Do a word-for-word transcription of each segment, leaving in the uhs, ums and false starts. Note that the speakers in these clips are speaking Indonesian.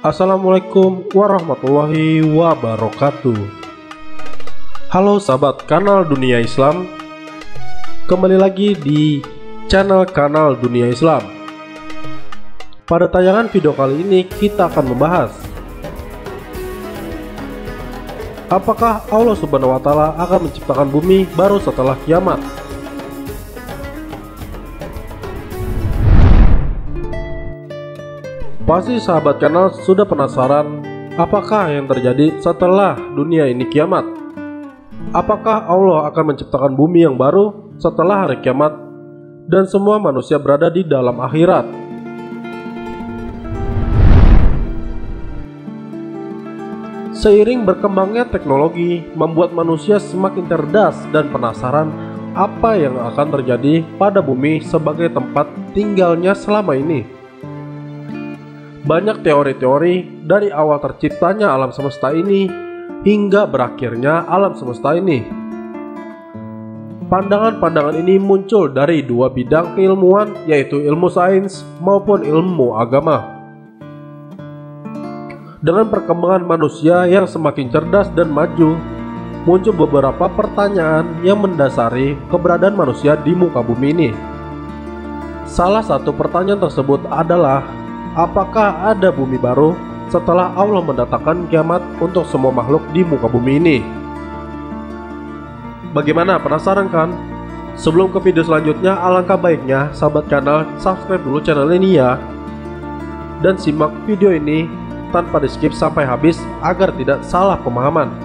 Assalamualaikum warahmatullahi wabarakatuh. Halo sahabat kanal Dunia Islam, kembali lagi di channel kanal Dunia Islam. Pada tayangan video kali ini kita akan membahas, apakah Allah Subhanahu wa Ta'ala akan menciptakan bumi baru setelah kiamat? Pasti sahabat kanal sudah penasaran apakah yang terjadi setelah dunia ini kiamat. Apakah Allah akan menciptakan bumi yang baru setelah hari kiamat dan semua manusia berada di dalam akhirat? Seiring berkembangnya teknologi membuat manusia semakin cerdas dan penasaran apa yang akan terjadi pada bumi sebagai tempat tinggalnya selama ini. Banyak teori-teori dari awal terciptanya alam semesta ini hingga berakhirnya alam semesta ini. Pandangan-pandangan ini muncul dari dua bidang keilmuan, yaitu ilmu sains maupun ilmu agama. Dengan perkembangan manusia yang semakin cerdas dan maju, muncul beberapa pertanyaan yang mendasari keberadaan manusia di muka bumi ini. Salah satu pertanyaan tersebut adalah, apakah ada bumi baru setelah Allah mendatangkan kiamat untuk semua makhluk di muka bumi ini? Bagaimana, penasaran kan? Sebelum ke video selanjutnya, alangkah baiknya sahabat kanal subscribe dulu channel ini ya, dan simak video ini tanpa di skip sampai habis agar tidak salah pemahaman.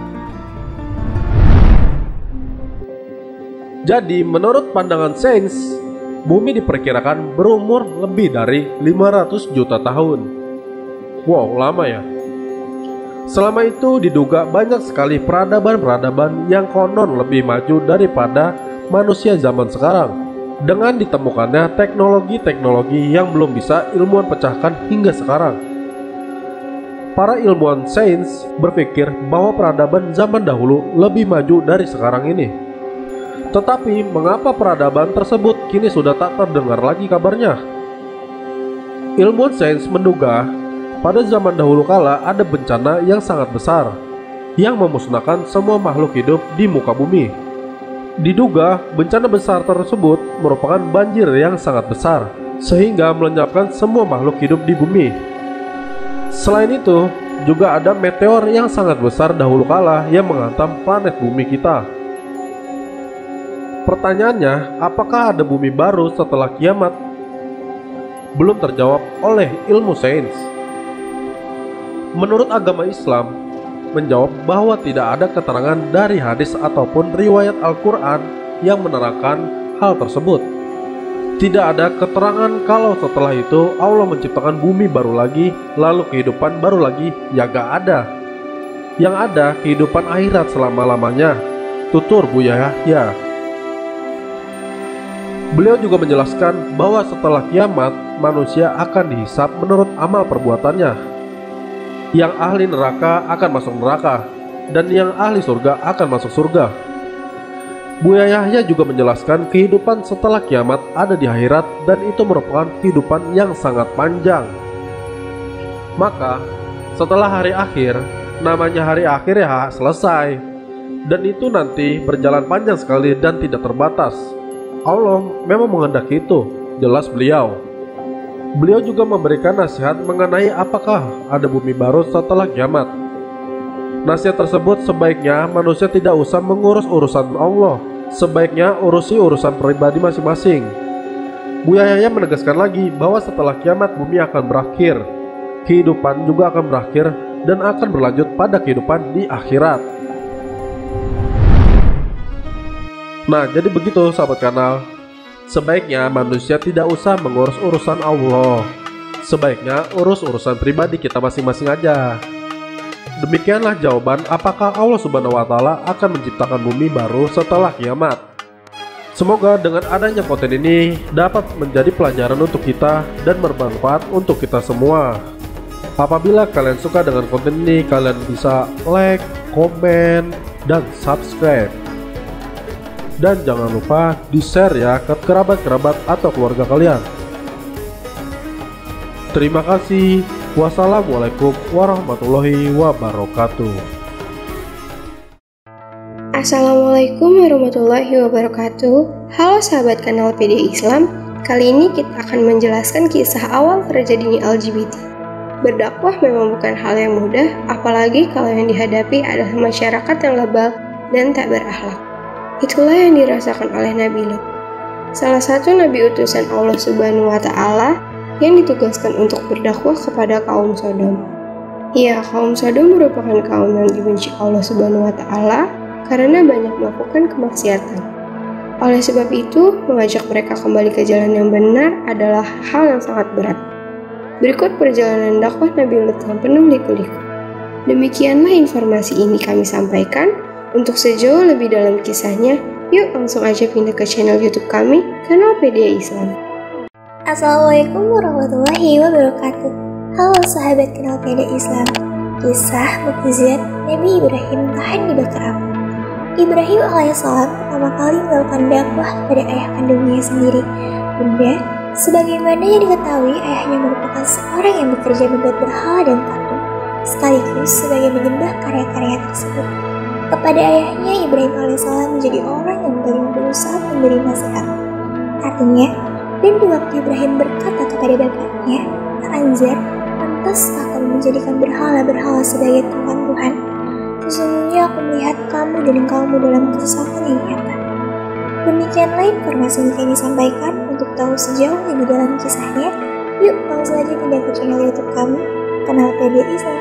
Jadi menurut pandangan sains, bumi diperkirakan berumur lebih dari lima ratus juta tahun. Wow, lama ya. Selama itu diduga banyak sekali peradaban-peradaban yang konon lebih maju daripada manusia zaman sekarang, dengan ditemukannya teknologi-teknologi yang belum bisa ilmuwan pecahkan hingga sekarang. Para ilmuwan sains berpikir bahwa peradaban zaman dahulu lebih maju dari sekarang ini. Tetapi mengapa peradaban tersebut kini sudah tak terdengar lagi kabarnya? Ilmuwan sains menduga pada zaman dahulu kala ada bencana yang sangat besar yang memusnahkan semua makhluk hidup di muka bumi. Diduga bencana besar tersebut merupakan banjir yang sangat besar sehingga melenyapkan semua makhluk hidup di bumi. Selain itu, juga ada meteor yang sangat besar dahulu kala yang menghantam planet bumi kita. Pertanyaannya, apakah ada bumi baru setelah kiamat? Belum terjawab oleh ilmu sains. Menurut agama Islam, menjawab bahwa tidak ada keterangan dari hadis ataupun riwayat Al-Quran yang menerangkan hal tersebut. Tidak ada keterangan kalau setelah itu Allah menciptakan bumi baru lagi, lalu kehidupan baru lagi, ya gak ada. Yang ada kehidupan akhirat selama-lamanya, tutur Buya Yahya. Beliau juga menjelaskan bahwa setelah kiamat, manusia akan dihisap menurut amal perbuatannya. Yang ahli neraka akan masuk neraka, dan yang ahli surga akan masuk surga. Buya Yahya juga menjelaskan kehidupan setelah kiamat ada di akhirat, dan itu merupakan kehidupan yang sangat panjang. Maka, setelah hari akhir, namanya hari akhir ya selesai, dan itu nanti berjalan panjang sekali dan tidak terbatas. Allah memang menghendaki itu, jelas beliau. Beliau juga memberikan nasihat mengenai apakah ada bumi baru setelah kiamat. Nasihat tersebut sebaiknya manusia tidak usah mengurus urusan Allah, sebaiknya urusi urusan pribadi masing-masing. Buya Yahya menegaskan lagi bahwa setelah kiamat bumi akan berakhir, kehidupan juga akan berakhir dan akan berlanjut pada kehidupan di akhirat. Nah, jadi begitu sahabat kanal. Sebaiknya manusia tidak usah mengurus urusan Allah. Sebaiknya urus urusan pribadi kita masing-masing aja. Demikianlah jawaban apakah Allah Subhanahu wa Ta'ala akan menciptakan bumi baru setelah kiamat. Semoga dengan adanya konten ini dapat menjadi pelajaran untuk kita dan bermanfaat untuk kita semua. Apabila kalian suka dengan konten ini, kalian bisa like, komen, dan subscribe. Dan jangan lupa di-share ya ke kerabat-kerabat atau keluarga kalian. Terima kasih. Wassalamualaikum warahmatullahi wabarakatuh. Assalamualaikum warahmatullahi wabarakatuh. Halo sahabat kanal P D I Islam. Kali ini kita akan menjelaskan kisah awal terjadinya L G B T. Berdakwah memang bukan hal yang mudah, apalagi kalau yang dihadapi adalah masyarakat yang lebal dan tak berakhlak. Itulah yang dirasakan oleh Nabi Lut, salah satu nabi utusan Allah Subhanahu wa Ta'ala yang ditugaskan untuk berdakwah kepada kaum Sodom. Ya, kaum Sodom merupakan kaum yang dibenci Allah Subhanahu wa Ta'ala karena banyak melakukan kemaksiatan. Oleh sebab itu, mengajak mereka kembali ke jalan yang benar adalah hal yang sangat berat. Berikut perjalanan dakwah Nabi Lut yang penuh liku-liku. Demikianlah informasi ini kami sampaikan. Untuk sejauh lebih dalam kisahnya, yuk langsung aja pindah ke channel YouTube kami, kanal P D I Islam. Assalamualaikum warahmatullahi wabarakatuh. Halo sahabat kanal P D I Islam. Kisah mukjizat Nabi Ibrahim tahan dibakar api. Ibrahim alaihissalam pertama kali melakukan dakwah pada ayah kandungnya sendiri, Bunda. Sebagaimana yang diketahui, ayahnya merupakan seorang yang bekerja membuat berhala dan patung, sekaligus sebagai menyembah karya-karya tersebut. Kepada ayahnya, Ibrahim alaihissalam menjadi orang yang paling berusaha memberi nasihat. Artinya, dan di waktu Ibrahim berkata kepada bapaknya, Azar, pantaskah kamu menjadikan berhala-berhala sebagai Tuhan-Tuhan? Sesungguhnya aku melihat kamu dan kaummu dalam kesesatan yang nyata. Demikianlah informasi yang kami sampaikan. Untuk tahu sejauh lebih dalam kisahnya, yuk langsung saja pindah ke channel YouTube kami, kanal P D I Islam.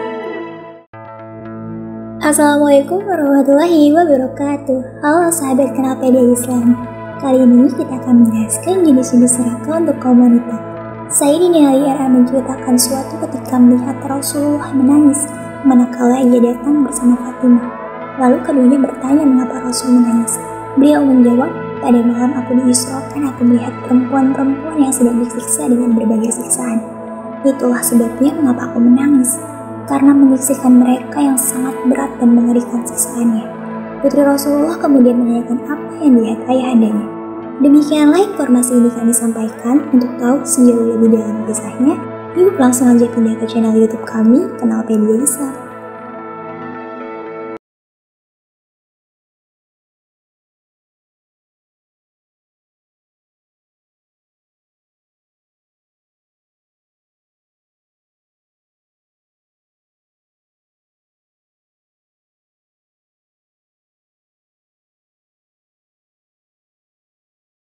Assalamualaikum warahmatullahi wabarakatuh. Halo sahabat kanal P D I Islam. Kali ini kita akan menjelaskan jenis-jenis neraka untuk kaum wanita. Sayyidina Ali menceritakan suatu ketika melihat Rasulullah menangis manakala ia datang bersama Fatimah. Lalu keduanya bertanya mengapa Rasul menangis. Beliau menjawab, pada malam aku diisrokan, aku melihat perempuan-perempuan yang sedang disiksa dengan berbagai siksaan. Itulah sebabnya mengapa aku menangis, karena menyaksikan mereka yang sangat berat dan mengerikan siksaannya. Putri Rasulullah kemudian menanyakan apa yang dilihat ayahandanya. Demikianlah informasi ini kami sampaikan. Untuk tahu sejauh lebih dalam kisahnya, yuk langsung aja pindah ke channel YouTube kami, kanal P D I Islam.